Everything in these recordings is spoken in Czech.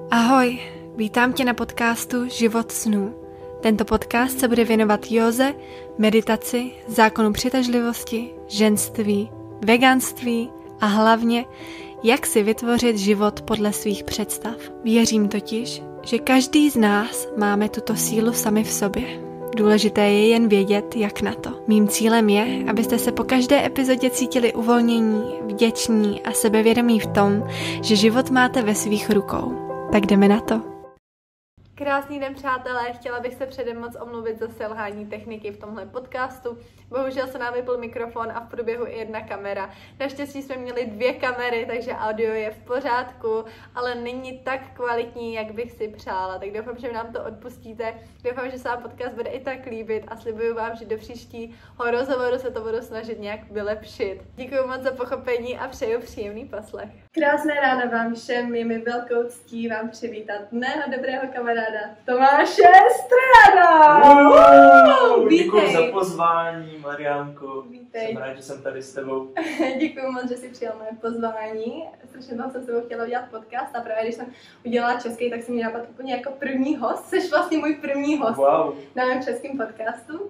Ahoj, vítám tě na podcastu Život snů. Tento podcast se bude věnovat józe, meditaci, zákonu přitažlivosti, ženství, veganství a hlavně, jak si vytvořit život podle svých představ. Věřím totiž, že každý z nás máme tuto sílu sami v sobě. Důležité je jen vědět, jak na to. Mým cílem je, abyste se po každé epizodě cítili uvolnění, vděční a sebevědomí v tom, že život máte ve svých rukou. Tak jdeme na to. Krásný den, přátelé, chtěla bych se předem moc omluvit za selhání techniky v tomhle podcastu. Bohužel se nám vypl mikrofon a v průběhu i jedna kamera. Naštěstí jsme měli 2 kamery, takže audio je v pořádku, ale není tak kvalitní, jak bych si přála. Tak doufám, že nám to odpustíte. Doufám, že se vám podcast bude i tak líbit a slibuju vám, že do příštího rozhovoru se to budu snažit nějak vylepšit. Děkuji moc za pochopení a přeju příjemný poslech. Krásné ráno vám všem, je mi velkou ctí vám přivítat mého dobrého kamaráda Tomáše Strana. Děkuji za pozvání, Mariánko. Vítej. Jsem rád, že jsem tady s tebou. Děkuji moc, že jsi přijal moje pozvání. Strašně dlouho jsem s tebou chtěla udělat podcast a právě když jsem udělala český, tak jsem mě napadl úplně jako první host. Jsi vlastně můj první host na mém českém podcastu.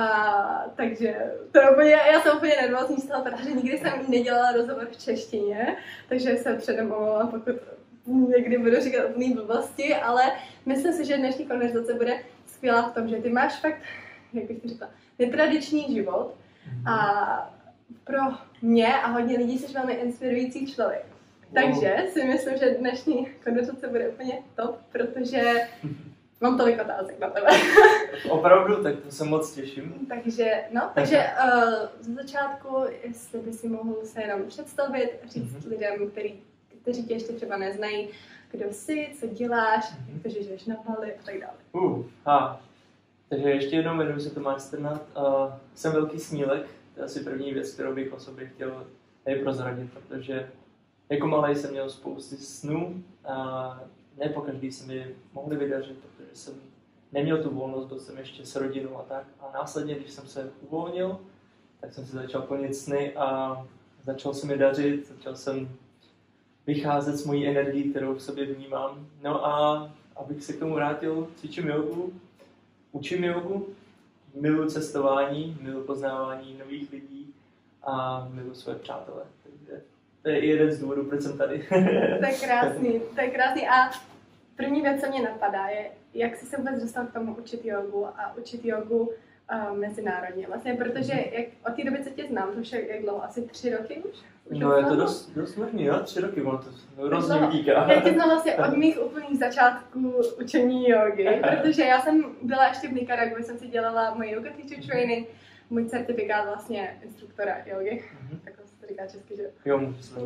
Takže to je úplně, já jsem úplně nervózní z toho, protože nikdy jsem nedělala rozhovor v češtině, takže se předem omlouvám, pokud někdy budu říkat úplný blbosti, ale myslím si, že dnešní konverzace bude skvělá v tom, že ty máš fakt, jak bych to řekla, netradiční život a pro mě a hodně lidí jsi velmi inspirující člověk. Takže si myslím, že dnešní konverzace bude úplně top, protože mám tolik otázek na tebe. Opravdu, tak to se moc těším. Takže z začátku, jestli by si mohl se jenom představit, říct lidem, kteří tě ještě třeba neznají, kdo jsi, co děláš, jak to, že žiješ na Bali a tak dále. Takže ještě jednou jmenuji se Tomáš Strnad. Jsem velký snílek, to je asi první věc, kterou bych o sobě chtěl tady prozradit, protože jako malej jsem měl spousty snů a ne po každý se mi mohli vydařit, protože jsem neměl tu volnost, byl jsem ještě s rodinou a tak. A následně, když jsem se uvolnil, tak jsem si začal plnit sny a začal se mi dařit, začal jsem vycházet s mojí energií, kterou v sobě vnímám. No a abych se k tomu vrátil, cvičím jogu, učím jogu, miluji cestování, miluji poznávání nových lidí a miluji své přátele. Takže to je i jeden z důvodů, proč jsem tady. To je krásný. A první věc, co mě napadá, je, jak jsi se vůbec dostal k tomu učit jogu a učit jogu mezinárodně. Vlastně, protože od té doby, co tě znám, to už je jak dlouho? Asi 3 roky už? No je to dost možný, jo? 3 roky, ono to hrozně utíká. Já tě znám vlastně od mých úplných začátků učení jogy, protože já jsem byla ještě v Nikaragu, jsem si dělala můj yoga teacher training, můj certifikát vlastně instruktora jogy. Tak se to říká česky, že? Jo, můžu se.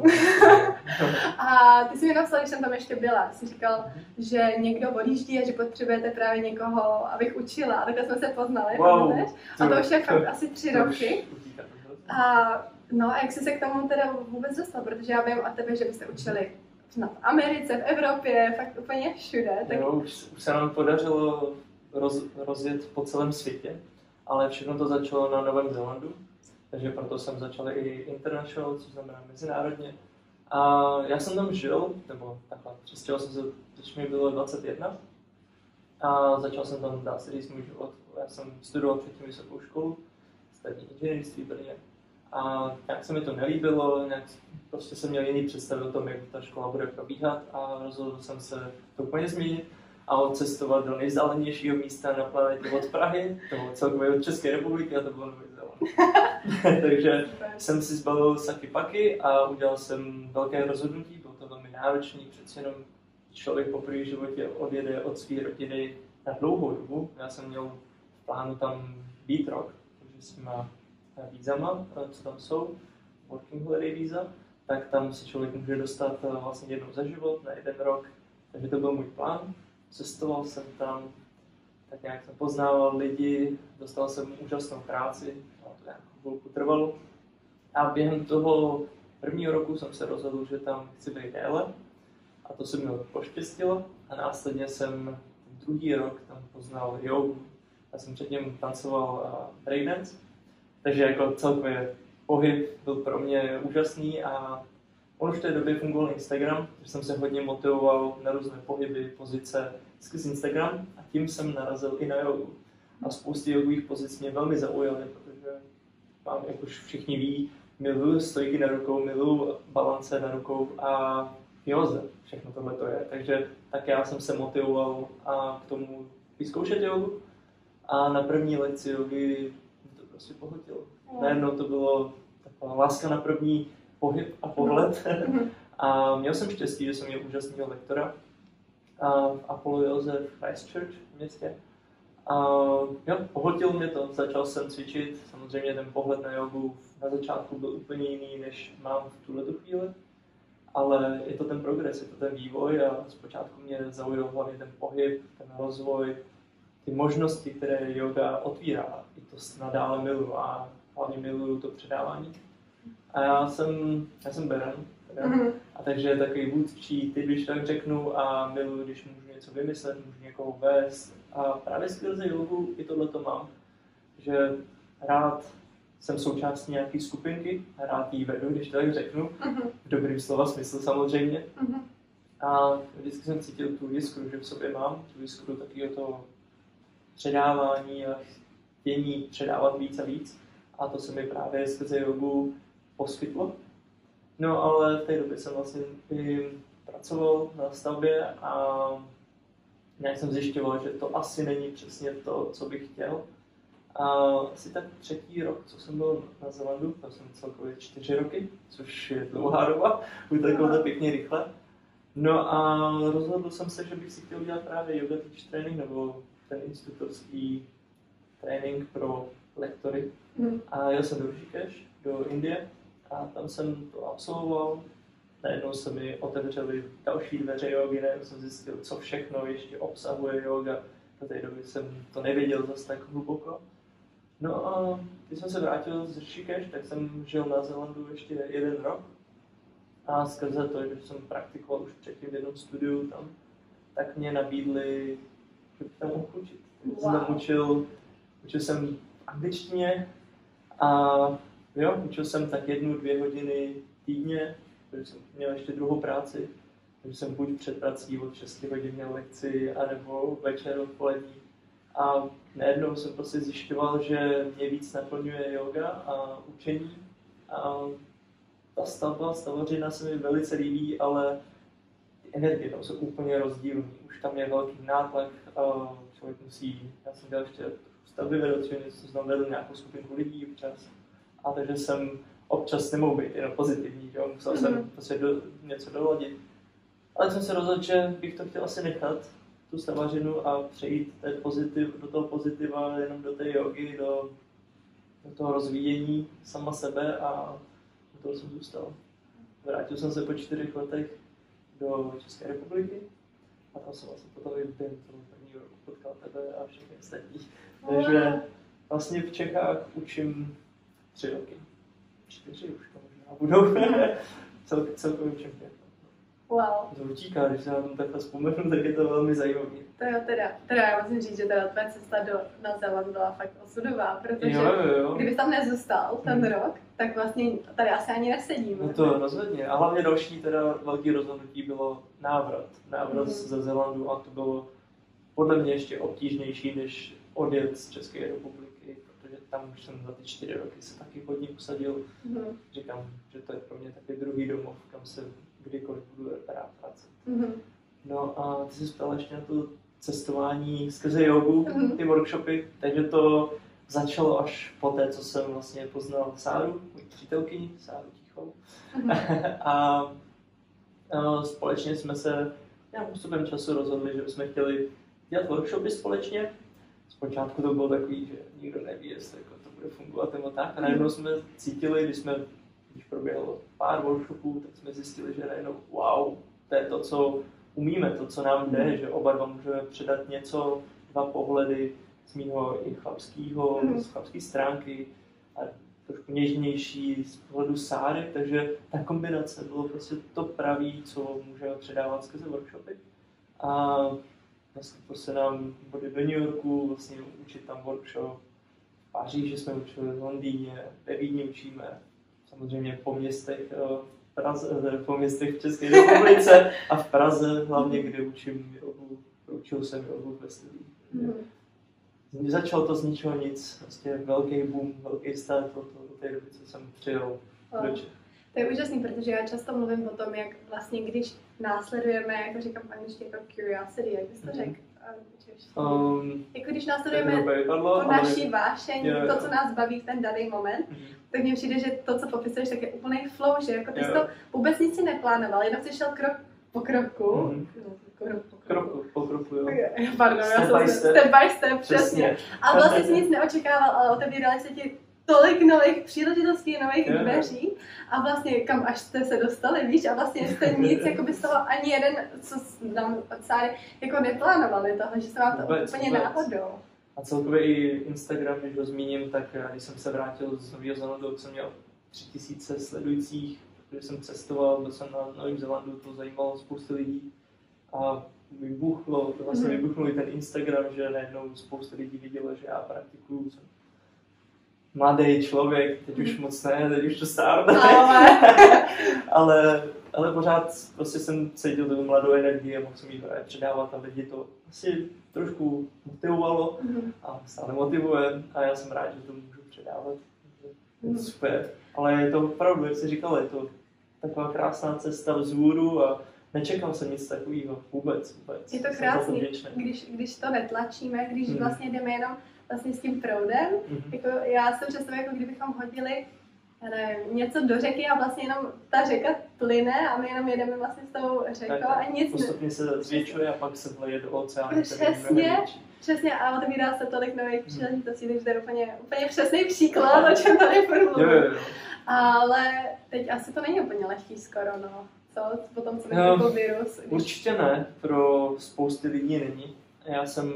A ty jsi mi napsal, když jsem tam ještě byla, jsi říkal, že někdo odjíždí a že potřebujete právě někoho, abych učila. A takhle jsme se poznali, a to už je fakt asi 3 roky. A jak jsi se k tomu teda vůbec dostal? Protože já vím o tebe, že byste učili v Americe, v Evropě, fakt úplně všude. Tak... Jo, už se nám podařilo rozjet po celém světě, ale všechno to začalo na Novém Zélandu, takže proto jsem začal i international, což znamená mezinárodně. A já jsem tam žil, nebo takhle, přestěhoval jsem se, když mi bylo 21 a začal jsem tam, dá se říct, můj život. Já jsem studoval předtím vysokou školu, stavební inženýrství v Brně. A nějak se mi to nelíbilo, nějak prostě jsem měl jiný představy o tom, jak ta škola bude probíhat a rozhodl jsem se to úplně změnit a odcestovat do nejvzdálenějšího místa na planetě od Prahy, to bylo celkově od České republiky a to bylo Nový Zéland. Takže jsem si zbalil saky paky a udělal jsem velké rozhodnutí, bylo to velmi náročný, přeci jenom člověk po první životě odjede od své rodiny na dlouhou dobu. Já jsem měl v plánu tam být rok, takže s těma vízama, co tam jsou, working holiday víza, tak tam se člověk může dostat vlastně jednou za život na 1 rok, takže to byl můj plán. Cestoval jsem tam, tak nějak jsem poznával lidi, dostal jsem úžasnou práci, a to nějakou chvilku trvalo. A během toho 1. roku jsem se rozhodl, že tam chci být déle a to se mi poštěstilo a následně jsem 2. rok tam poznal jogu. Já jsem předtím tancoval breakdance, takže jako celkově pohyb byl pro mě úžasný a On už v té době fungoval Instagram, takže jsem se hodně motivoval na různé pohyby, pozice skrz Instagram a tím jsem narazil i na jogu. A spousty jogových pozic mě velmi zaujaly, protože mám, jak už všichni ví, miluju stojky na rukou, miluju balance na rukou a józe, všechno tohle to je. Takže tak já jsem se motivoval a k tomu vyzkoušet jogu a na první lekci jogy mě to prostě pohltilo. Najednou to bylo taková láska na první pohyb a pohled. A měl jsem štěstí, že jsem měl úžasného lektora v Apollo Józe v Christchurch městě. A jo, pohltilo mě to, začal jsem cvičit, samozřejmě ten pohled na jogu na začátku byl úplně jiný, než mám v tuhletu chvíli, ale je to ten progres, je to ten vývoj a zpočátku mě zaujal hlavně ten pohyb, ten rozvoj, ty možnosti, které yoga otvírá, i to nadále miluju a hlavně miluju to předávání. A já jsem Beran, a takže takový vůdčí typ, když tak řeknu, a miluju, když můžu něco vymyslet, můžu někoho vést. A právě skrze jogu i tohleto mám, že rád jsem součástí nějaké skupinky a rád jí vedu, když to tak řeknu, v dobrým slova smyslu samozřejmě. A vždycky jsem cítil tu jiskru, že v sobě mám, tu jiskru takového toho předávání a chtění předávat víc a víc. A to se mi právě skrze jogu poskytlo. No ale v té době jsem vlastně i pracoval na stavbě a nějak jsem zjišťoval, že to asi není přesně to, co bych chtěl. A asi tak 3. rok, co jsem byl na Zelandu, byl jsem celkově 4 roky, což je dlouhá doba, uteklo to pěkně rychle. No a rozhodl jsem se, že bych si chtěl udělat právě yoga teacher training, nebo ten instruktorský trénink pro lektory. A jel jsem do Rishikesh, do Indie, a tam jsem to absolvoval. Najednou se mi otevřely další dveře jogy, najednou jsem zjistil, co všechno ještě obsahuje yoga. Do té doby jsem to nevěděl zase tak hluboko. No a když jsem se vrátil z Rishikesh, tak jsem žil na Zélandu ještě 1 rok. A skrze to, že jsem praktikoval už předtím v jednom studiu tam, tak mě nabídli, že bych tam mohl učit. Jsem tam učil jsem angličtině a jo, učil jsem tak 1-2 hodiny týdně, protože jsem měl ještě druhou práci, takže jsem buď před prací od 6 hodin měl lekci, anebo večer odpolední. A najednou jsem prostě zjišťoval, že mě víc naplňuje yoga a učení. A ta stavařina se mi velice líbí, ale ty energie tam jsou úplně rozdílné. Už tam je velký nátlak, člověk musí, já jsem dělal ještě stavby vedoucí, co jsem vedl nějakou skupinku lidí občas. A takže jsem občas nemohl být jenom pozitivní, jo? Musel jsem prostě něco doladit. Ale jsem se rozhodl, že bych to chtěl asi nechat, tu stavařinu, a přejít do toho pozitiva, jenom do té jogy, do toho rozvíjení sama sebe, a do toho jsem zůstal. Vrátil jsem se po 4 letech do České republiky a tam jsem vlastně potom i během toho prvního roku potkal tebe a všechny ostatní. Takže vlastně v Čechách učím 3 roky. 4 už to možná budou. Celkově učím 5. Wow. To utíká, když se na tom takhle vzpomenu, tak je to velmi zajímavé. To jo, teda já musím říct, že teda tvoje cesta do Nového Zélandu byla fakt osudová, protože jo. kdybys tam nezůstal ten rok, tak vlastně tady asi ani nesedíme. No to rozhodně. A hlavně další teda velký rozhodnutí bylo návrat ze Zélandu, a to bylo podle mě ještě obtížnější, než odjet z České republiky, protože tam už jsem za ty 4 roky se taky hodně usadil. Říkám, že to je pro mě takový druhý domov, kam se kdykoliv budu rád vracet. No a ty jsi ptala ještě na to cestování skrze jogu, ty workshopy, takže to začalo až po té, co jsem vlastně poznal Sáru, moji přítelkyni, Sáru Tichou. A společně jsme se nějakým postupem času rozhodli, že jsme chtěli dělat workshopy společně. Zpočátku to bylo takový, že nikdo neví, jestli to bude fungovat nebo tak. A najednou jsme cítili, když proběhlo pár workshopů, tak jsme zjistili, že najednou wow, to je to, co umíme, to, co nám jde, že oba dva můžeme předat něco, 2 pohledy z mýho i chlapského, z chlapské stránky a trošku něžnější z pohledu Sáry, takže ta kombinace bylo prostě to pravý, co můžeme předávat skrze workshopy. A naskutlo se nám body do New Yorku, vlastně učit tam workshop, v Paříži jsme učili, v Londýně, ve Vídni učíme, samozřejmě po městech Praze, po městech v České republice a v Praze hlavně, kde učím jogu. Učil jsem jogu ve studiu. Začalo to z ničeho nic, vlastně velký boom, velký start od té doby, co jsem přijel do Čech. To je úžasný, protože já často mluvím o tom, jak vlastně když následujeme, jako říkám v angličtině, jako curiosity, jak bys to řekl? Jako když následujeme tu naší vášeň, to, co nás baví v ten daný moment, tak mně přijde, že to, co popisuješ, tak je úplný flow, že jako ty jsi to vůbec nic si neplánoval, jenom jsi šel krok po kroku. Krok po kroku, jo. Pardon, step by step, přesně. A vlastně jsi nic neočekával, ale otevírali se ti tolik nových příležitostí, nových dveří a vlastně kam až jste se dostali, víš, a vlastně jste nic, jako by z toho ani jeden, co nám od Sáry, jako neplánovali toho, že se vám to úplně náhodou. A celkově i Instagram, když ho zmíním, tak když jsem se vrátil z Nového Zélandu, jsem měl 3000 sledujících, protože jsem cestoval, byl jsem na Novém Zélandu, to zajímalo spoustu lidí a vybuchnul i ten Instagram, že najednou spoustu lidí vidělo, že já praktikuju, jsem mladý člověk, teď už moc ne, teď už to stárne, ale pořád prostě jsem cítil tu mladou energii a mohl jsem jí právě předávat a lidi to asi trošku motivovalo a stále motivuje a já jsem rád, že to můžu předávat. Je to super, ale je to opravdu, jak jsi říkal, je to taková krásná cesta vzhůru a nečekal jsem nic takového vůbec. Je to krásný, když to netlačíme, když vlastně jdeme jenom vlastně s tím proudem. Jako já jsem představila, jako kdybychom hodili něco do řeky a vlastně jenom ta řeka plyne a my jenom jedeme vlastně s tou řekou a nic postupně se zvětšuje a pak se vleje do oceánu. Přesně a otevírá se tolik nových příležitostí, takže to je úplně přesný příklad, o čem tady mluvím. Ale teď asi to není úplně lehký skoro, no. Co? Potom, co jako virus. Určitě ne, pro spousty lidí není. Já jsem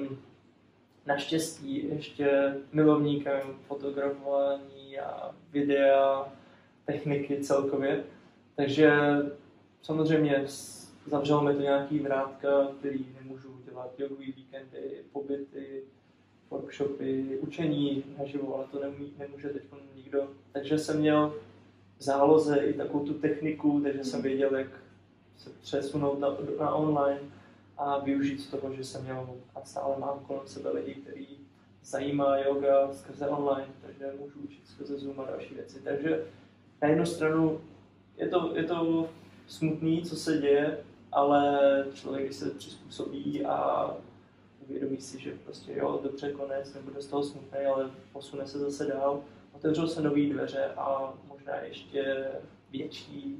naštěstí ještě milovníkem fotografování a videa, techniky celkově. Takže samozřejmě zavřelo mi to nějaký vrátka, který nemůžu dělat jogový víkendy, pobyty, workshopy, učení naživo, ale to nemůže teď nikdo. Takže jsem měl v záloze i takovou tu techniku, takže jsem věděl, jak se přesunout na online a využít z toho, že jsem měl a stále mám kolem sebe lidi, který zajímá yoga skrze online, takže můžu učit skrze Zoom a další věci. Takže na jednu stranu je to smutný, co se děje, ale člověk se přizpůsobí a uvědomí si, že prostě jo, dobře, konec, nebude z toho smutný, ale posune se zase dál. Otevřou se nový dveře a možná ještě větší,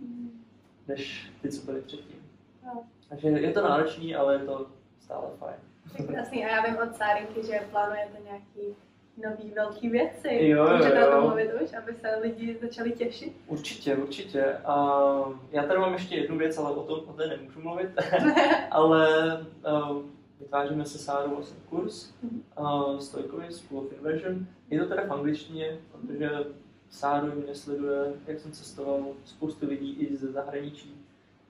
než ty, co byly předtím. No. Takže je to náročný, ale je to stále fajn. Krásný. A já vím od Sárinky, že plánujete nějaký nový velký věci. Jo. Můžete o tom mluvit už, aby se lidi začali těšit? Určitě. A já tady mám ještě jednu věc, ale o té nemůžu mluvit. Ale vytváříme se Sárou vlastně kurz Stojkově School of Inversion. Je to teda v angličtině, protože Sáru mě sleduje, jak jsem cestoval, spoustu lidí i ze zahraničí.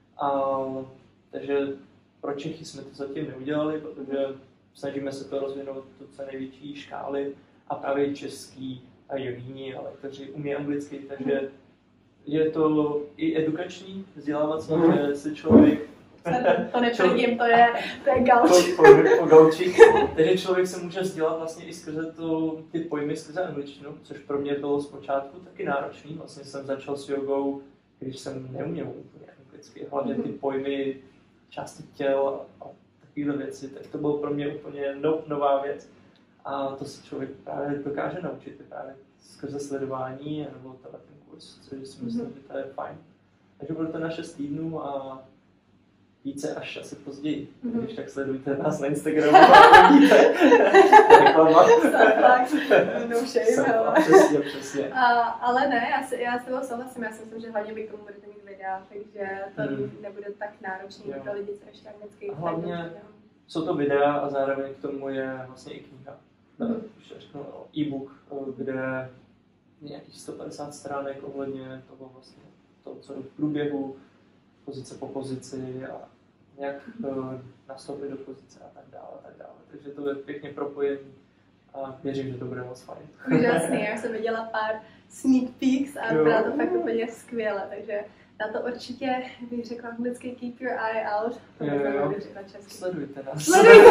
Takže pro Čechy jsme to zatím neudělali, protože snažíme se to rozvinout do co největší škály a právě český a jiní, ale kteří umí anglicky, takže je to i edukační, vzdělávací, že se člověk... To netvrdím, to je gauč. Gaučík. Takže člověk se může vzdělat vlastně i skrze ty pojmy skrze angličtinu, což pro mě bylo zpočátku taky náročný. Vlastně jsem začal s jogou, když jsem neuměl úplně anglicky, hlavně ty pojmy části těl a takovéhle věci, tak to bylo pro mě úplně nová věc. A to se člověk právě dokáže naučit právě skrze sledování nebo ten kurz, což si myslím, že to je fajn. Takže bude to na 6 týdnů a více až asi později. Když tak sledujte nás na Instagramu a vidíte reklama. No shame, Přesně. Ale ne, já s tebou souhlasím, já si myslím, že hlavně vy k tomu budete mít videa, takže to nebude tak náročný pro lidi, co ještě anglicky. Hlavně jsou to videa a zároveň k tomu je vlastně i kniha. E-book, kde je nějakých 150 stránek ohledně toho vlastně, co je v průběhu, pozice po pozici a jak nastoupit do pozice a tak dále. Takže to je pěkně propojení a věřím, že to bude moc fajn. Úžasný, já jsem viděla pár sneak peeks a bylo to fakt úplně skvěle, takže Na to určitě bych řekla anglicky keep your eye out. To bych řekla česky. Sledujte nás.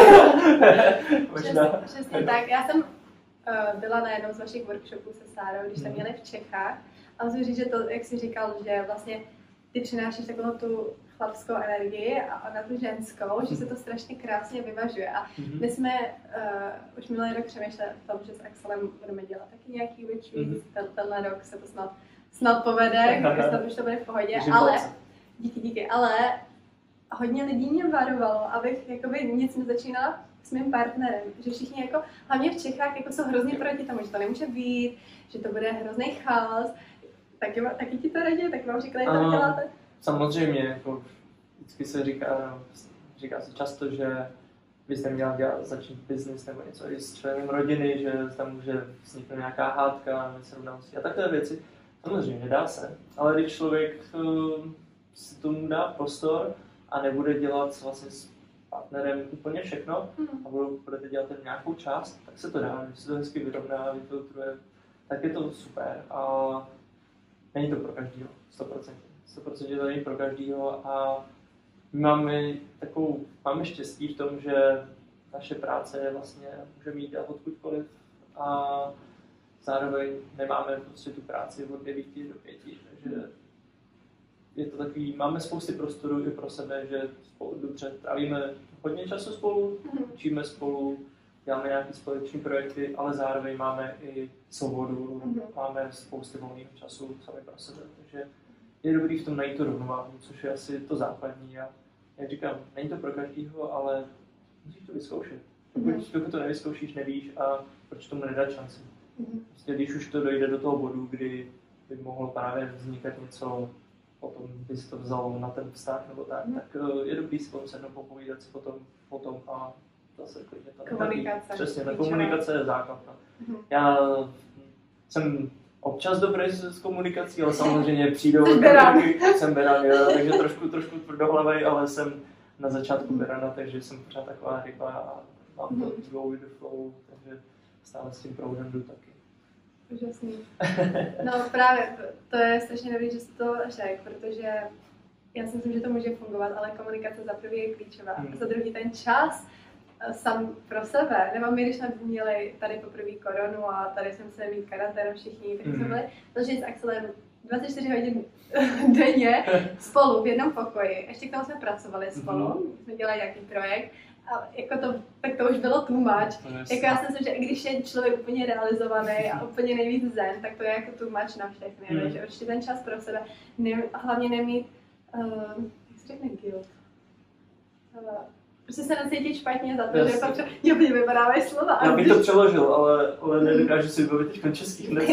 Přesně tak. Já jsem byla na jednom z vašich workshopů se Sárou, když jsme měli v Čechách. A musím říct, že to, jak jsi říkal, že vlastně ty přinášíš takovou tu chlapskou energii a na tu ženskou, že se to strašně krásně vyvažuje. A my jsme už minulý rok přemýšleli o tom, že s Axelem budeme dělat taky nějaký retreat. Tenhle rok se to snad povede, snad už to bude v pohodě, ale díky, ale hodně lidí mě varovalo, abych jakoby nic nezačínala s mým partnerem, že všichni jako, hlavně v Čechách, jako jsou hrozně proti tomu, že to nemůže být, že to bude hrozný chaos. Taky ti to radí, tak vám říkali, jak to děláte? Samozřejmě, jako vždycky se říká se často, že byste měl začít biznis nebo něco i s členem rodiny, že tam může vzniknout nějaká hádka, nesrovnalosti a takové věci. Samozřejmě nedá se, ale když člověk si tomu dá prostor a nebude dělat vlastně s partnerem úplně všechno a budete dělat jen nějakou část, tak se to dá, když se to hezky vyrovná, vyfiltruje, tak je to super a není to pro každýho, 100%. 100% to není pro každýho a máme štěstí v tom, že naše práce vlastně může mít odkudkoliv a zároveň nemáme prostě tu práci od 9 do 5, takže je to takový, máme spousty prostoru i pro sebe, že spolu dobře trávíme hodně času spolu, učíme spolu, děláme nějaké společné projekty, ale zároveň máme i svobodu, máme spousty volného času sami pro sebe, takže je dobrý v tom najít tu rovnováhu, což je asi to základní a jak říkám, není to pro každýho, ale musíš to vyzkoušet. Dokud to nevyzkoušíš, nevíš a proč tomu nedat šanci. Prostě když už to dojde do toho bodu, kdy by mohlo právě vznikat něco, potom by si to vzal na ten vztah nebo tak je dobrý si potom sednout, popovídat si potom a zase klidně to komunikace. Přesně, ta komunikace je základ. Já jsem občas dobrý s komunikací, ale samozřejmě přijdou jsem beran, takže trošku tvrdohlavej, ale jsem na začátku berana, takže jsem pořád taková ryba a mám to go with the flow, takže stále s tím proudem jdu taky. Úžasný. No právě, to je strašně dobrý, že jsi to řekl, protože já si myslím, že to může fungovat, ale komunikace za prvý je klíčová. Za druhý ten čas sám pro sebe. Nebo my, když jsme měli tady poprvé koronu a tady jsme se mít karanténu všichni, tak jsme byli zažít s Axelem 24 hodin denně spolu v jednom pokoji. Ještě k tomu jsme pracovali spolu, jsme dělali nějaký projekt. A jako tak to už bylo too much. Jako já si myslím, že když je člověk úplně realizovaný a úplně nejvíc zen, tak to je jako too much na všechny. Takže určitě ten čas pro sebe, hlavně nemít, jak se řekne guilt. Prostě se necítit špatně za to, že pak mě vypadávají slova. Já bych to přeložil, ale nedokážu si vybavit teď český hned.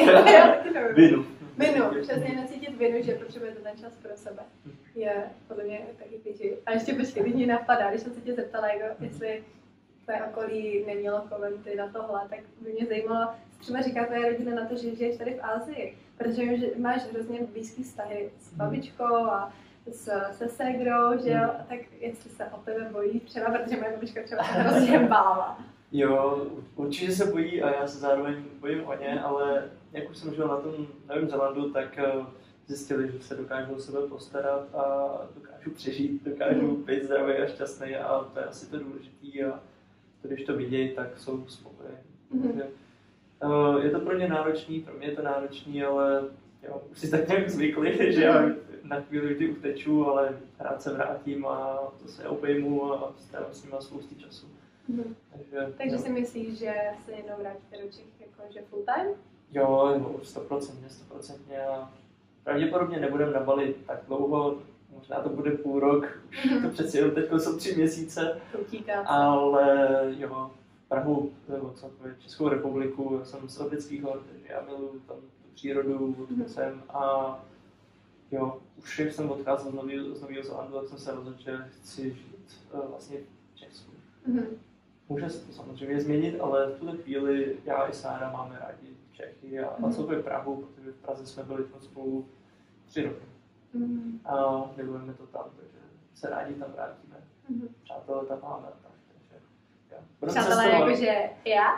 Vinu, přesně necítit vinu, že potřebujete ten čas pro sebe. Je podle mě taky klíčí. A ještě počkej, když mě napadá, když jsem se tě zeptala, jestli tvoje okolí nemělo komenty na tohle, tak by mě zajímalo, třeba říká tvoje rodina na to, že žiješ tady v Asii, protože že máš hrozně blízký vztahy s babičkou a se ségrou, že jo, tak jestli se o tebe bojí třeba, protože moje babička třeba se hrozně bála. Jo, určitě se bojí a já se zároveň bojím o ně, ale jak už jsem žil na tom Novém Zélandu, tak zjistili, že se dokážu o sebe postarat a dokážu přežít, dokážu být zdravý a šťastný a to je asi to důležité a to, když to vidějí, tak jsou spokojení. Je to pro ně náročný, pro mě je to náročný, ale jo, už si tak nějak zvykli, že já na chvíli kdy uteču, ale rád se vrátím a to se obejmu a strávím s nimi spousty času. Takže si myslíš, že se jednou vrátíte do Čech jakože full time? Jo, 100%. A pravděpodobně nebudeme na Bali tak dlouho, možná to bude půl rok, to přeci jenom teď jsou 3 měsíce, ale jo, Prahu, nebo celkově Českou republiku, já jsem z Orlických hor, takže já miluji tam tu přírodu, odkud jsem a jo, už jak jsem odcházel z Nového Zélandu, tak jsem se rozhodl, že chci žít vlastně v Česku. Může se to samozřejmě změnit, ale v tuto chvíli já i Sára máme rádi Čechy a celkově Prahu, protože v Praze jsme byli spolu 3 roky. A milujeme to tam, takže se rádi tam vrátíme. Přátelé tam máme, takže Přátelé, jakože já?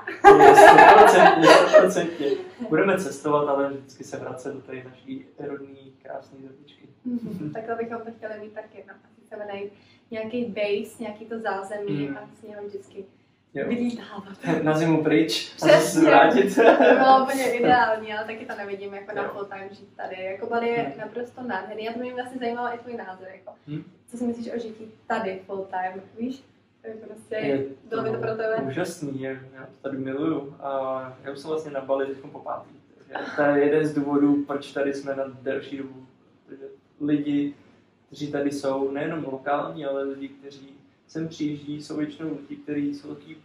100%. Budeme cestovat, ale vždycky se vracet do té naší rodné krásné zemičky. Takhle bychom to chtěli mít taky. No. Chceme najít nějaký base, nějaký to zázemí a z něho vždycky vylítávat. Na zimu pryč a zase vrátit. To bylo úplně ideální, ale taky to nevidím jako na full time žít tady. Jako Bali je naprosto nádherný. A to mě vlastně zajímalo i tvůj názor. Jako. Co si myslíš o žití tady full time, víš? Prostě bylo by to pro tebe úžasný, já to tady miluju a já už jsem vlastně na Bali teď po pátý. To je jeden z důvodů, proč tady jsme na delší dobu. Protože lidi, kteří tady jsou, nejenom lokální, ale lidi, kteří sem přijíždí, jsou většinou lidi, kteří jsou taky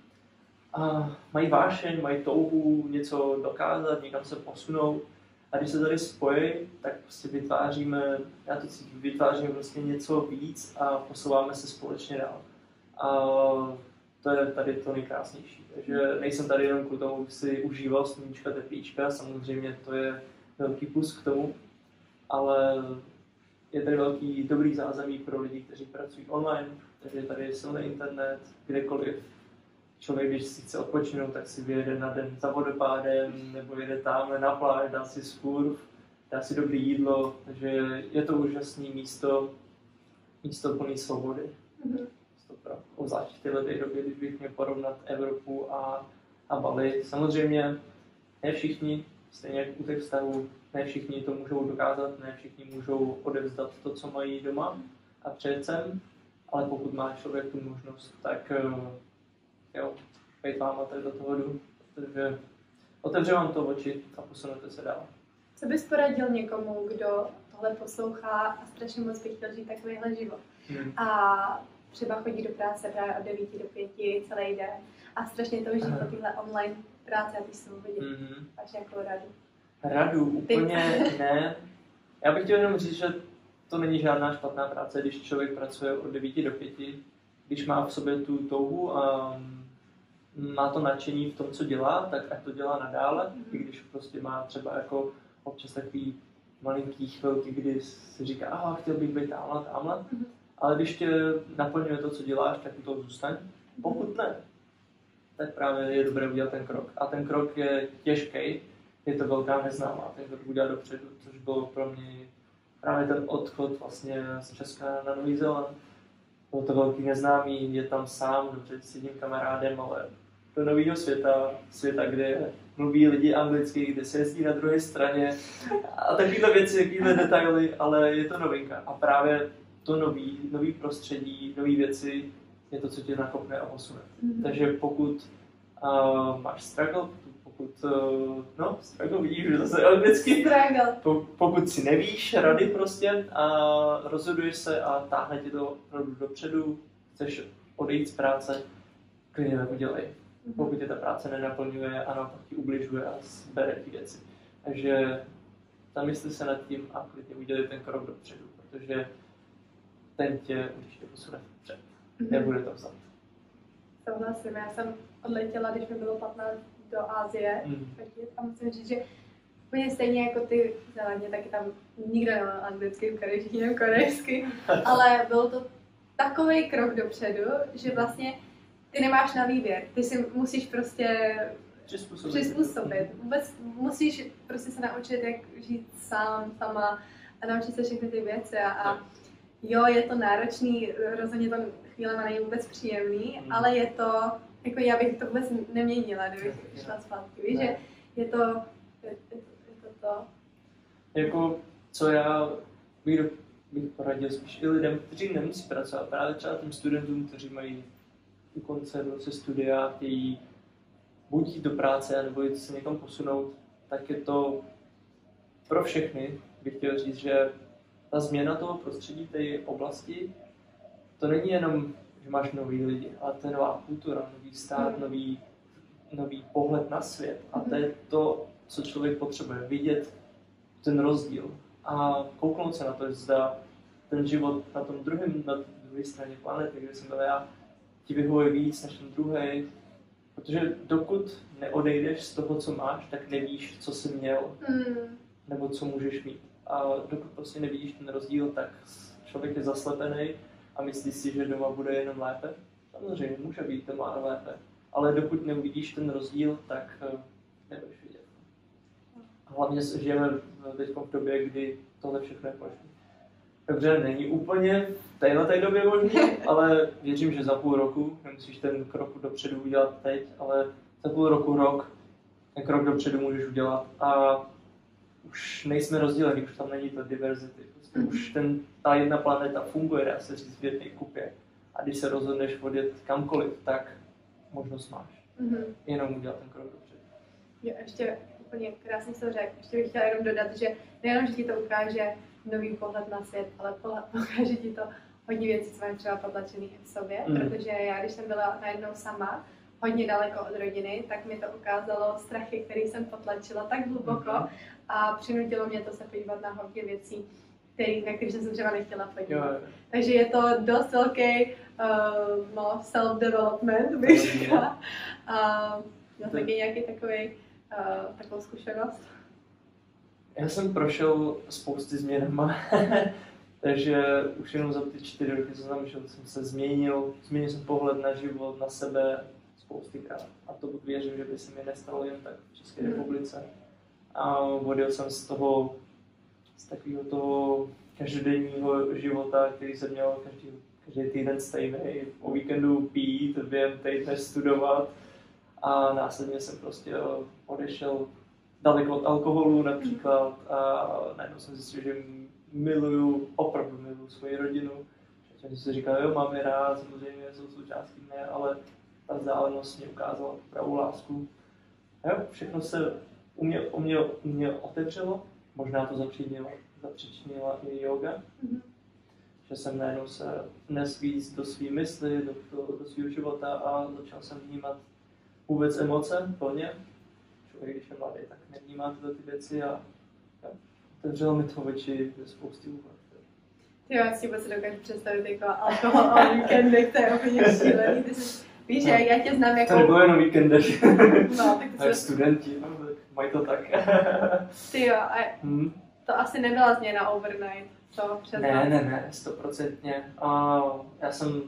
mají vášeň, mají touhu něco dokázat, někam se posunout. A když se tady spojí, tak prostě vytváříme vlastně něco víc a posouváme se společně dál. A to je tady to nejkrásnější. Takže nejsem tady jenom kvůli tomu, abych si užíval sluníčka, teplíčka, samozřejmě to je velký plus k tomu, ale je tady velký dobrý zázemí pro lidi, kteří pracují online, takže tady je silný internet, kdekoliv. Člověk, když si chce odpočinout, tak si vyjede na den za vodopádem, nebo jede tamhle na pláž, dá si surf, dá si dobré jídlo, takže je to úžasné místo plné svobody. Obzvlášť v této době, když bych měl porovnat Evropu a Bali. Samozřejmě ne všichni, stejně jak u těch vztahů, ne všichni to můžou dokázat, ne všichni můžou odevzdat to, co mají doma a přijet sem, ale pokud má člověk tu možnost, tak jo, pejt váma tady do toho jdu, protože otevře vám to oči a posunete se dál. Co bys poradil někomu, kdo tohle poslouchá a strašně moc by chtěl žít takovýhle život? A třeba chodí do práce právě od 9 do 5 celý den a strašně touží po téhle online práce a ty svobodě. Máš nějakou radu? Radu? Úplně ne. Já bych chtěl jenom říct, že to není žádná špatná práce, když člověk pracuje od 9 do 5, když má v sobě tu touhu a má to nadšení v tom, co dělá, tak ať to dělá nadále, i když prostě má třeba jako občas takový malinký chvilky, kdy si říká, chtěl bych být tamhle. Ale když tě naplňuje to, co děláš, tak u toho zůstaň. Pokud ne, tak právě je dobré udělat ten krok. A ten krok je těžký, je to velká neznámá, ten krok udělat dopředu, což bylo pro mě právě ten odchod vlastně z Česka na Nový Zéland. Bylo to velký neznámý, je tam sám, dobře s jedním kamarádem, ale do nového světa, kde mluví lidi anglicky, kde se jezdí na druhé straně a takovéhle věci, takovéhle detaily, ale je to novinka. A právě to nový prostředí, nový věci je to, co tě nakopne a posune. Takže pokud máš struggle, struggle vidíš, že zase anglicky. Pokud si nevíš rady prostě a rozhoduješ se a táhne ti to opravdu dopředu, chceš odejít z práce, klidně tak udělej. Pokud tě ta práce nenaplňuje a naopak ti ubližuje a bere ti věci. Takže zamysli se nad tím a klidně udělej ten krok dopředu, protože ten tě určitě posune vpřed. Nebude to vzad. Souhlasím, já jsem odletěla, když mi bylo 15 do Asie a musím říct, že úplně stejně jako ty Zelandě, taky tam nikdo nemá anglicky, všichni korejsky, ale byl to takový krok dopředu, že vlastně ty nemáš na výběr, ty si musíš prostě přizpůsobit. Vůbec musíš prostě se naučit, jak žít sama a naučit se všechny ty věci a jo, je to náročný, rozhodně to chvílema není vůbec příjemný, ale je to, jako já bych to vůbec neměnila, kdybych šla zpátky, víš, že je to. Jako, co já bych poradil spíš i lidem, kteří nemusí pracovat, právě třeba těm studentům, kteří mají u konce roce studia, chtějí buď jít do práce, nebo jít se někam posunout, tak je to pro všechny, bych chtěl říct, že ta změna toho prostředí, té oblasti, to není jenom, že máš nový lidi, ale to je nová kultura, nový stát, nový pohled na svět. A to je to, co člověk potřebuje, vidět ten rozdíl a kouknout se na to, že zda ten život na druhé straně planety, kde jsem byl já, ti vyhovuje víc než ten druhý. Protože dokud neodejdeš z toho, co máš, tak nevíš, co jsi měl, nebo co můžeš mít. A dokud prostě nevidíš ten rozdíl, tak člověk je zaslepený a myslí si, že doma bude jenom lépe. samozřejmě může být to lépe, ale dokud neuvidíš ten rozdíl, tak nebudeš vidět. A hlavně žijeme teď v době, kdy tohle všechno je možné. Dobře, není úplně v této době možné, ale věřím, že za půl roku, nemusíš ten krok dopředu udělat teď, ale za půl roku, rok, ten krok dopředu můžeš udělat a už nejsme rozděleni, už tam není to diversity. Prostě už ta jedna planeta funguje, dá se říct, v jedné kupě. A když se rozhodneš odjet kamkoliv, tak možnost máš. Jenom udělat ten krok dopředu. Jo, ještě úplně krásně se to řekl. Ještě bych chtěla jenom dodat, že nejenom, že ti to ukáže nový pohled na svět, ale ukáže ti to hodně věcí, co mám třeba potlačený v sobě, protože já, když jsem byla najednou sama, hodně daleko od rodiny, tak mi to ukázalo strachy, které jsem potlačila tak hluboko a přinutilo mě to se podívat na hodně věcí, na které jsem se třeba nechtěla podívat. Takže je to dost velký self-development, bych říkala. Měl taky nějaký takovou zkušenost? Já jsem prošel spousty změnama, takže už jenom za ty 4 roky, co jsem žil, jsem se změnil jsem pohled na život, na sebe spoustykrát. A to věřím, že by se mi nestalo jen tak v České republice. A odjel jsem z takového toho každodenního života, který jsem měl každý týden stejný, o víkendu pít, během týdne studovat a následně jsem prostě odešel daleko od alkoholu například a najednou jsem zjistil, že opravdu miluju svoji rodinu. Jsem si říkal, jo, mám je rád, samozřejmě jsou součástí mě, ale ta vzdálenost mě ukázala pravou lásku. A jo, všechno se u mě otevřelo, možná to zapříčinila i yoga, že jsem najednou se vnes víc do svý mysli, do svého života a začal jsem vnímat vůbec emoce plně. Člověk, když je mladý, tak nevnímá tyhle ty věci a otevřelo mi to oči ve spoustě úvod. Já si vůbec dokážu představit jako alkohol a víkendy, to je úplně šílený. Víš, já tě znám jako... To nebylo jenom víkendech. No, tak to studenti, no, tak mají to tak. Ty jo, a to asi nebyla změna overnight, to přes Ne, 100%. A já jsem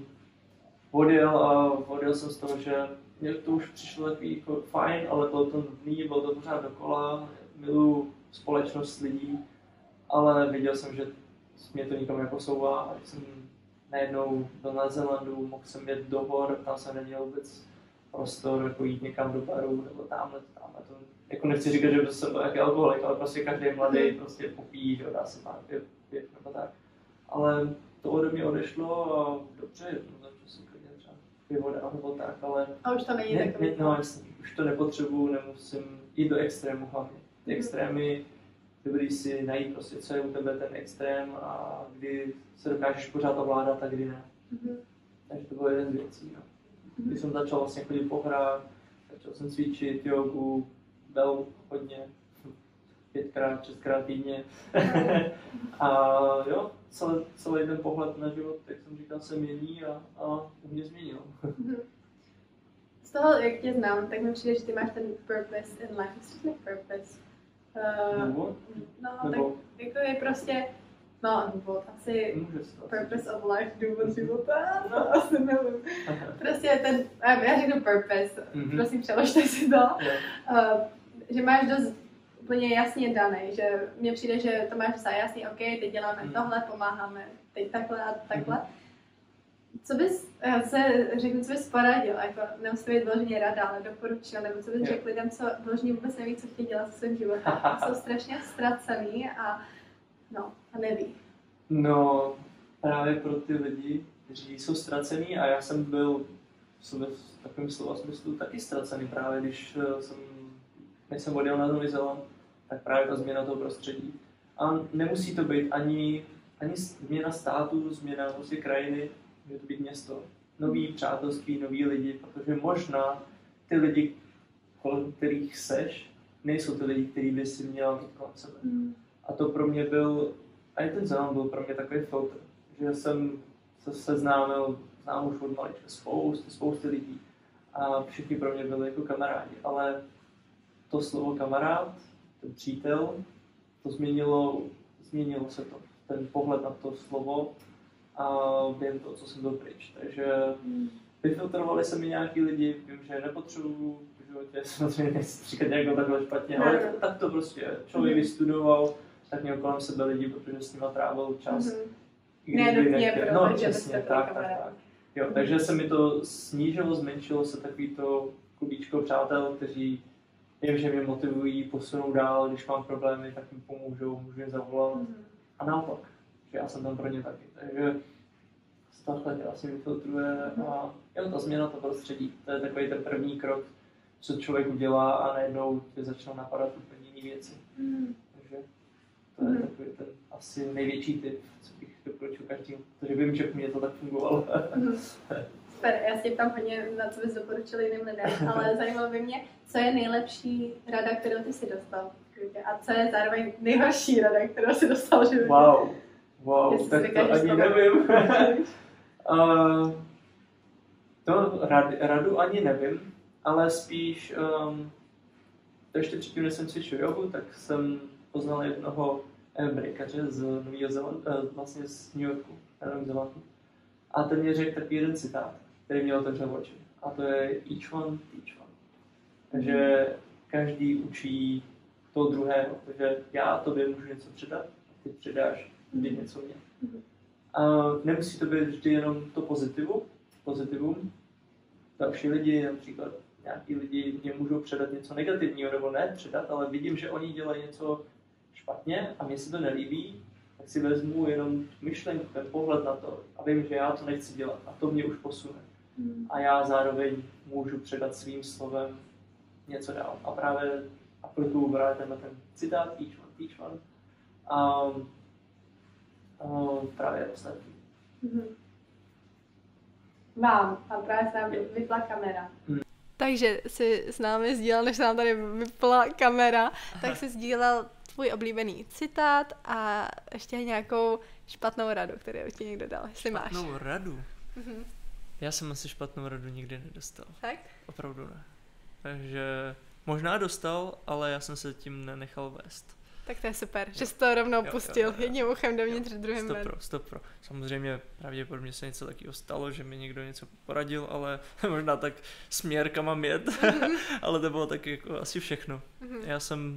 odjel jsem z toho, že mě to už přišlo takový jako fajn, ale bylo to nudný, bylo to pořád dokola, miluju společnost lidí, ale viděl jsem, že mě to nikam neposouvá a když jsem najednou byl na Zélandu, mohl jsem jet do hor, tam jsem neměl vůbec prostor jako jít někam do baru nebo tamhle to. Jako nechci říkat, že jsem byl nějaký alkoholik, ale prostě každý mladý prostě popíjí, že dá se pár pět nebo tak. Ale to ode mě odešlo a dobře, začal jsem klidně třeba pivo dát nebo tak, ale... A už to není takový. No, už to nepotřebuju, nemusím jít do extrému hlavně. Ty extrémy, dobrý si najít prostě, co je u tebe ten extrém a kdy se dokážeš pořád ovládat a kdy ne. Takže to bylo jeden z věcí. No. Když jsem začal vlastně chodit po hrách, začal jsem cvičit jogu, byl hodně, 5x, 6x týdně. A jo, celý ten pohled na život, jak jsem říkal, se mění a mě změnil. Z toho, jak tě znám, tak mi přijde, že ty máš ten purpose in life. Co je purpose? Tak jako je prostě, důvod, asi purpose of life, důvod života, to asi nevím. Prostě ten, já řeknu purpose, prosím přeložte si to, že máš dost úplně jasně daný, že mně přijde, že to máš vzájemně jasný, ok, teď děláme tohle, pomáháme, teď takhle a takhle. Co bys poradil, jako nemusí být vyloženě rada, ale doporučil, nebo co bys řekl lidem, co vyloženě vůbec neví, co chtějí dělat se svým životem. Jsou strašně ztracený a neví. No, právě pro ty lidi, kteří jsou ztracený a já jsem byl v takovém slova smyslu taky ztracený právě, když jsem odjel na Nový Zéland, tak právě ta změna toho prostředí. A nemusí to být ani změna státu, změna prostě krajiny, může to být město, nový přátelství, noví lidi, protože možná ty lidi, kolem kterých seš, nejsou ty lidi, který by si měla mít kolem sebe. A to pro mě byl, a i ten Zéland byl pro mě takový filtr, že jsem se seznámil, znám už od malička spousty lidí a všichni pro mě byli jako kamarádi, ale to slovo kamarád, ten přítel, to změnilo se to, ten pohled na to slovo a během toho, co jsem byl pryč. Takže vyfiltrovali se mi nějaký lidi, vím, že nepotřebuju v životě, samozřejmě nechci říkat nějak takhle špatně, ale tak to prostě člověk vystudoval, tak měl kolem sebe lidi, protože s nima trávil čas. No, přesně, tak. Jo, takže se mi to snížilo, zmenšilo se takový to klubíčko přátel, kteří vím, že mě motivují posunout dál, když mám problémy, tak mi pomůžou, můžu je zavolat. A naopak, že já jsem tam pro ně taky. Takže z tohle tě asi vyfiltruje a jo, ta změna to prostředí, to je takový ten první krok, co člověk udělá a najednou tě začnou napadat úplně jiné věci. Takže to je takový ten asi největší tip, co bych doporučil každému, protože vím, že mě to tak fungovalo. Super, já si tam hodně, na co bys doporučil jiným lidem, ale zajímalo by mě, co je nejlepší rada, kterou ty jsi dostal a co je zároveň nejhorší rada, kterou jsi dostal v životě. Wow, tak to ani nevím. Radu ani nevím, ale spíš, to ještě předtím, než jsem cvičil jogu, tak jsem poznal jednoho breakaře z Nového Zélandu, vlastně z New Yorku, Nového Zélandu. A ten mě řekl takový jeden citát, který mě otevřel oči. A to je each one, teach one. Takže každý učí toho druhého. Takže já tobě můžu něco předat, ty předáš vždy něco mě. A nemusí to být vždy jenom to pozitivum. Další lidi, například nějaký lidi mě můžou předat něco negativního, nebo ne předat, ale vidím, že oni dělají něco špatně a mně se to nelíbí, tak si vezmu jenom myšlenku, ten pohled na to a vím, že já to nechci dělat a to mě už posune. A já zároveň můžu předat svým slovem něco dál. A právě a proto ubrát ten citát teach one. Právě ostatní. Mám. A právě se nám vypla kamera. Takže si s námi sdílel, než se nám tady vypla kamera, tak si sdílel tvůj oblíbený citát a ještě nějakou špatnou radu, kterou ti někdo dal, jestli máš. Špatnou radu? Já jsem asi špatnou radu nikdy nedostal. Tak? Opravdu ne. Takže možná dostal, ale já jsem se tím nenechal vést. Tak to je super, že jsi to rovnou pustil. Jedním uchem dovnitř, druhým ven. Stop. Samozřejmě pravděpodobně se něco takového stalo, že mi někdo něco poradil, ale možná tak směr, kam mám jet. Ale to bylo taky jako asi všechno. Já jsem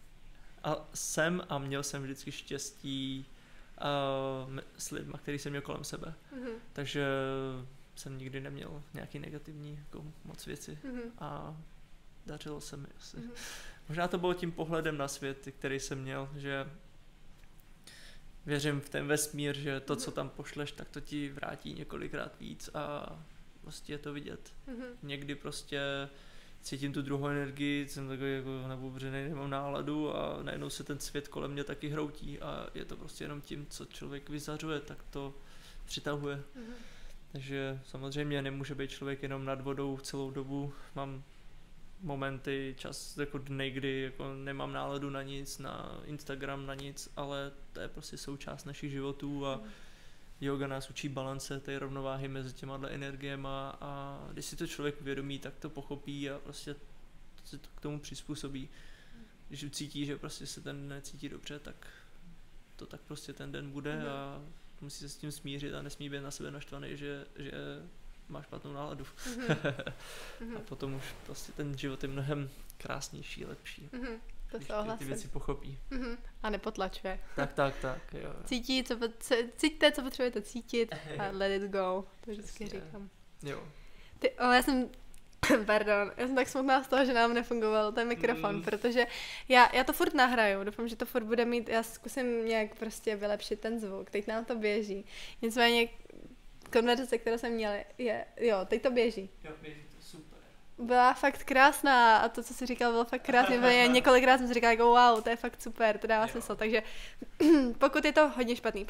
a měl jsem vždycky štěstí s lidmi, který jsem měl kolem sebe. Takže jsem nikdy neměl nějaký negativní jako moc věci a dařilo se mi asi. Možná to bylo tím pohledem na svět, který jsem měl, že věřím v ten vesmír, že to, co tam pošleš, tak to ti vrátí několikrát víc a prostě je to vidět. Někdy prostě cítím tu druhou energii, jsem takový jako nabubřený, nemám náladu a najednou se ten svět kolem mě taky hroutí a je to prostě jenom tím, co člověk vyzařuje, tak to přitahuje. Takže samozřejmě nemůže být člověk jenom nad vodou celou dobu. Mám momenty, čas jako dny, kdy jako nemám náladu na nic, na Instagram, na nic, ale to je prostě součást našich životů a yoga nás učí balance, té rovnováhy mezi těma energiema a když si to člověk uvědomí, tak to pochopí a prostě se to k tomu přizpůsobí. Když cítí, že prostě se ten necítí dobře, tak to tak prostě ten den bude a musí se s tím smířit a nesmí být na sebe naštvaný, že má špatnou náladu. A potom už prostě ten život je mnohem krásnější, lepší. To když ty věci pochopí. A nepotlačuje. Tak, jo. Cítíte, co potřebujete cítit a let it go. To vždycky říkám. Jo. Ale já jsem tak smutná z toho, že nám nefungoval ten mikrofon, protože já to furt nahraju, doufám, že to furt bude mít, já zkusím nějak prostě vylepšit ten zvuk, teď nám to běží. Nicméně konverzace, kterou jsem měla, teď to běží. Jo, běží to super. Byla fakt krásná a to, co jsi říkal, bylo fakt krásný. Několikrát jsem si říkala, jako wow, to je fakt super, to dává smysl. Takže pokud je to hodně špatný,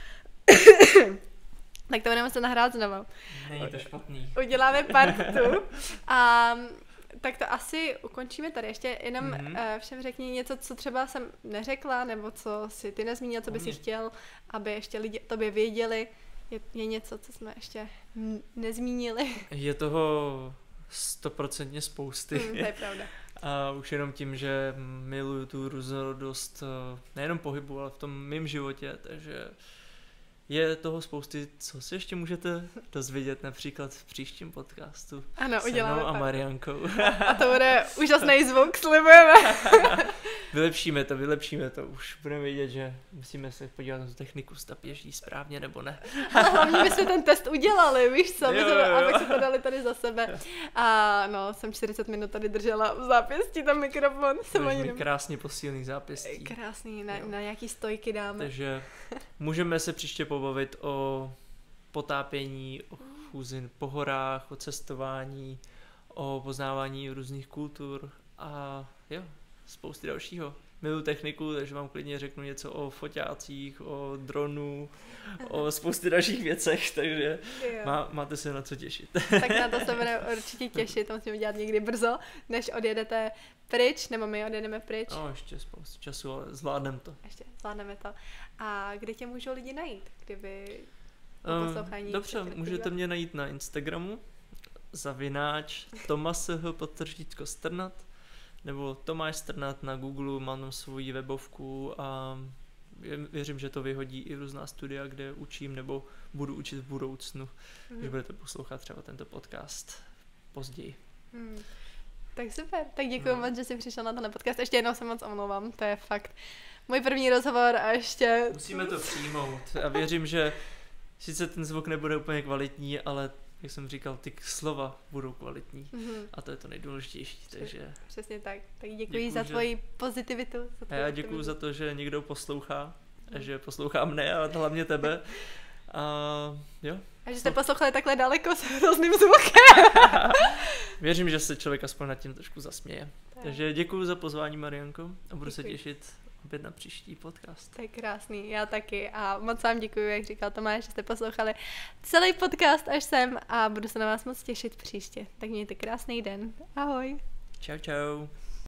tak to budeme se nahrát znova. Není to špatný. Uděláme part 2 a tak to asi ukončíme tady. Ještě jenom všem řekni něco, co třeba jsem neřekla, nebo co si ty nezmínil, co by si chtěl, aby ještě lidi tobě věděli. Je něco, co jsme ještě nezmínili. Je toho 100% spousty. To je pravda. A už jenom tím, že miluju tu různorodost nejenom pohybu, ale v tom mým životě, takže je toho spousty, co si ještě můžete dozvědět například v příštím podcastu. Ano, s uděláme Emou a Mariankou. A to bude úžasný zvuk, slibujeme. Vylepšíme to. Už budeme vědět, že musíme se podívat na tu techniku, zda běží správně nebo ne. Ale hlavně bychom ten test udělali, víš co? Jo. A pak se to dali tady za sebe. A no, jsem 40 minut tady držela v zápěstí ten mikrofon. Krásně posílený zápěstí. Krásný, na nějaký stojky dáme. Takže můžeme se příště pobavit o potápění, o chůzi po horách, o cestování, o poznávání různých kultur a jo, spousty dalšího. Miluji techniku, takže vám klidně řeknu něco o foťácích, o dronu, o spousty dalších věcech, takže máte se na co těšit. Tak na to se bude určitě těšit, to musíme dělat někdy brzo, než odjedete pryč, nebo my odjedeme pryč. No, ještě spoustu času, ale zvládneme to. A kde tě můžou lidi najít, kdyby poslouchání? Dobře, můžete mě najít na Instagramu @Tomas_Strnad nebo Tomáš Strnad na Google, mám tam svoji webovku a věřím, že to vyhodí i různá studia, kde učím nebo budu učit v budoucnu, když budete poslouchat třeba tento podcast později. Tak super, tak děkuji moc, že jsi přišel na tenhle podcast. Ještě jednou se moc omlouvám, to je fakt můj první rozhovor a ještě... Musíme to přijmout a věřím, že sice ten zvuk nebude úplně kvalitní, ale jak jsem říkal, ty slova budou kvalitní a to je to nejdůležitější, takže... Přesně tak, tak děkuji za tvoji pozitivitu. A já děkuji za to, že někdo poslouchá, a že poslouchá mne a hlavně tebe. A jo. A že jste poslouchali takhle daleko s hrozným zvukem. Věřím, že se člověk aspoň nad tím trošku zasměje. Takže děkuji za pozvání, Marianko, a budu se těšit opět na příští podcast. To je krásný, já taky a moc vám děkuji, jak říkal Tomáš, že jste poslouchali celý podcast až sem a budu se na vás moc těšit příště. Tak mějte krásný den. Ahoj. Čau, čau.